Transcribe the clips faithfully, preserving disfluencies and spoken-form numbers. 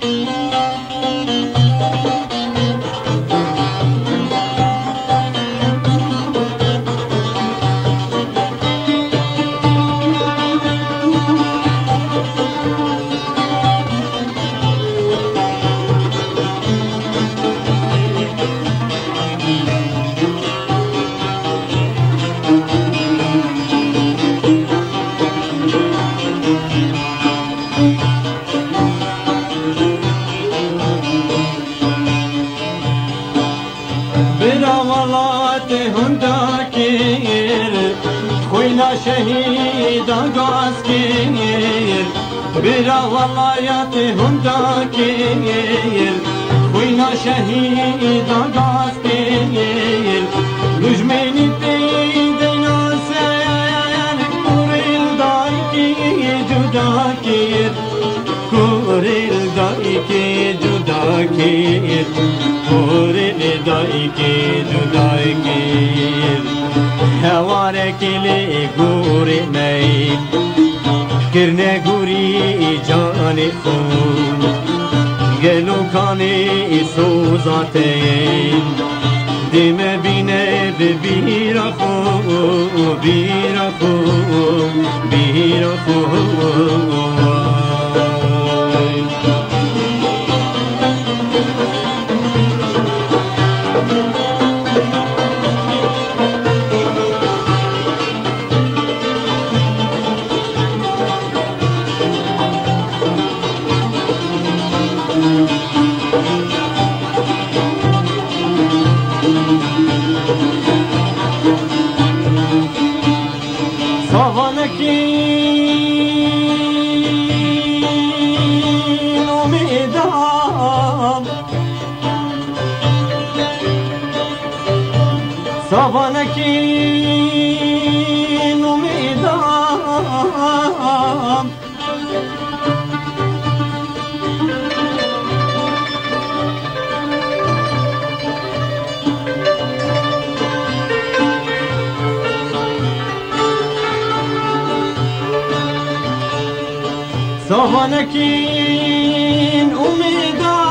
شهید آغاز کیر برا ولایت هندا کیر خوینا شهید آغاز کیر دشمنی تید ناسن کوریل دای کی جدا کیر کوریل دای کی جدا کیر کوریل دای کی جدا کیر هوارك لي قوري مي كرنا قوري جاني خون قالوا كاني صوزاتين ديما بينا ببيرخو بيرخو بيرخو صبانكين وميدام صبانكين وميدام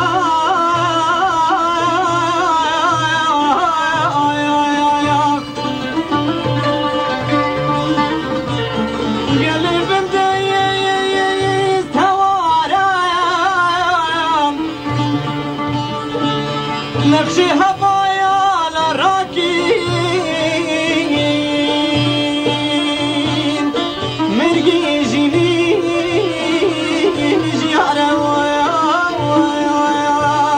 نقش هوايا لراكين مرقي جيني جيارة ويا ويا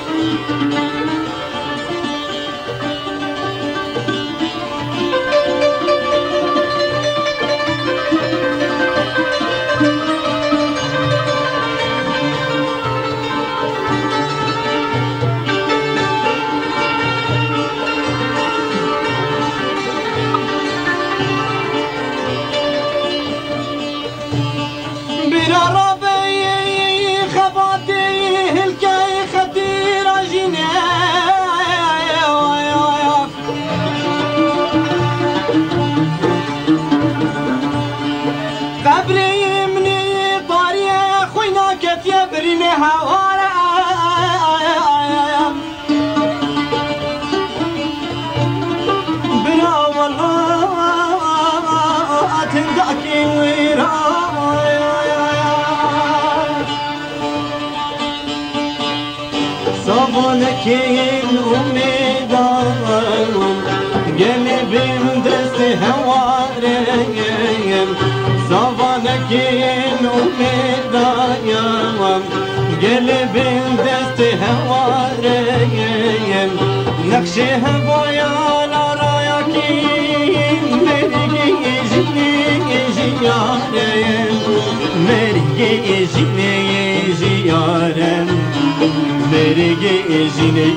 قبري مني طارية خوينا كتيا بريني هوارا بلا والله تنداكي ويرا صابونكين أميدان قلبي من دست هوارين صابونكين أميدان قلبي من دست هوارين نقش هوايا لرايكين مرقي جيني جيارين مرقي جيني جيارين مرقي جيني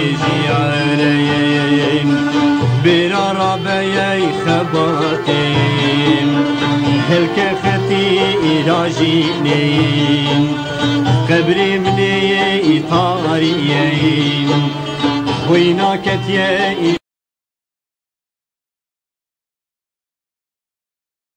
جيارين برا ربيي خباتين هلك ختي راجينين قبري مني طاريين وينا كتيا